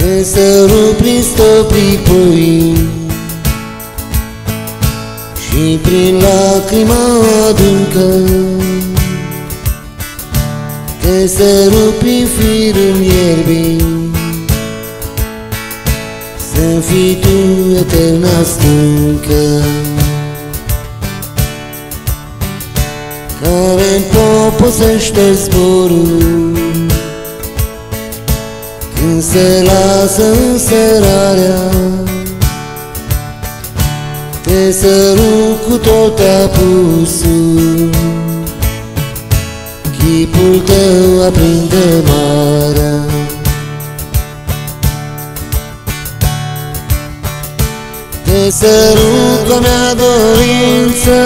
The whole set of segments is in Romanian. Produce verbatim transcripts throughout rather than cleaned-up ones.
Te sărut prin stăpii pui și prin lacrima adâncă, te sărut prin firul ierbii, să fii tu eterna stâncă, care-mi poposește zborul când se lasă înserarea. Te sărut cu tot apusul, chipul tău aprinde marea. Te sărut cu-a mea dorință,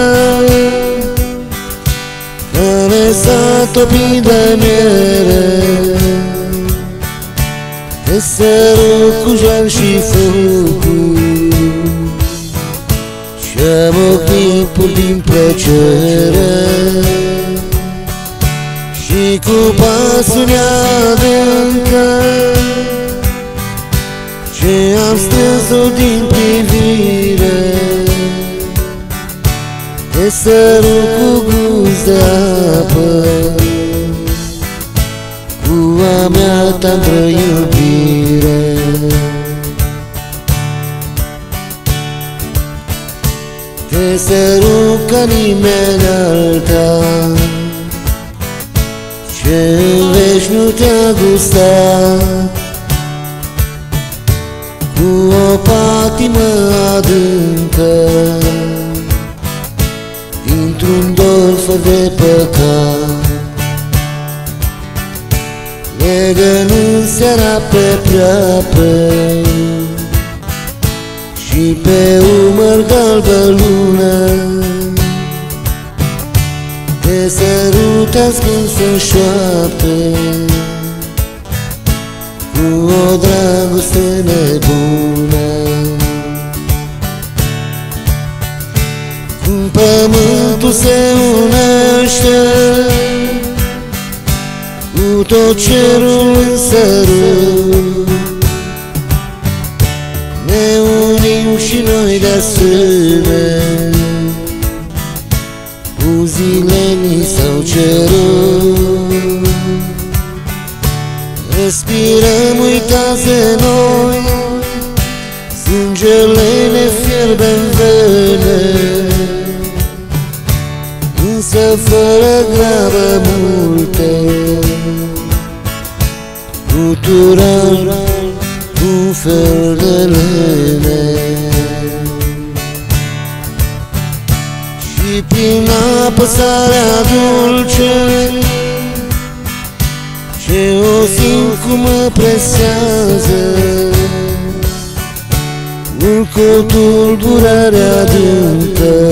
care s-a topit de miere. Te sărut cu jar și focul și-am ochipul din plăcere, și cu pasul adâncă ce am strâns-o din privire. Te sărut cu gust de apă, cu a mea tandră iubire. Te sărut ca nimeni alta, ce în veci nu te-a gustat, cu o patimă adâncă, dintr-un dor fără de păcat. Legă-n seara pe pleapă și pe umăr galbă lună, te sărut ascuns în șoaptă, cu o dragoste nebună. Cum pământul se unește cu tot cerul în sărut, ne unim și noi de asemenea, cu zile ni s-au cerut. Respirăm uitați de noi, sângele ne fierbe în vene, însă fără grabă multe, gutural un fel de lene. Și prin apăsarea dulce ce o simt cum mă presează, urc o tulburare adâncă,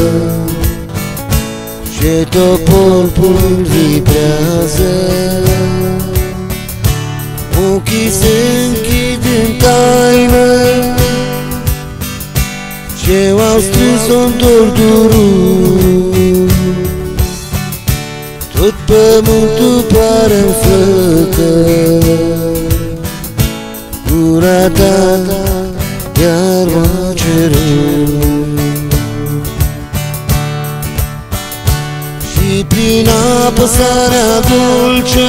ce tot corpul vibrează. Ochii se închid în taină, ce au strâns-o-n dor durut. Tot pământul pare-n flăcări, gura ta iar m-a cerut. Și prin apăsarea dulce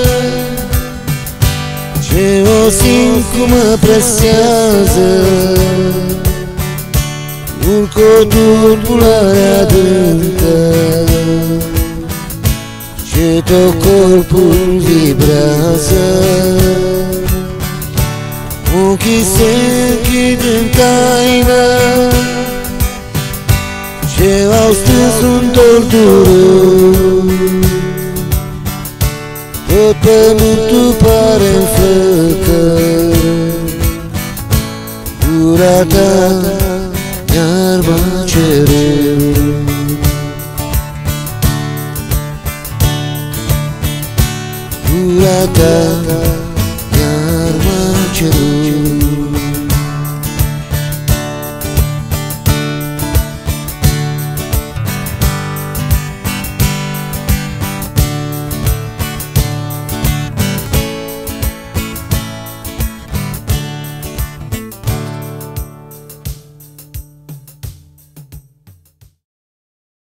ce o simt cum mă presează, urc o tulburare adâncă, ce tot corpul vibrează. Ochii se închid în taină, ce au strâns un dor durut. Tot pământul pare-n flăcări, gura ta iar m-a cerut. Gura ta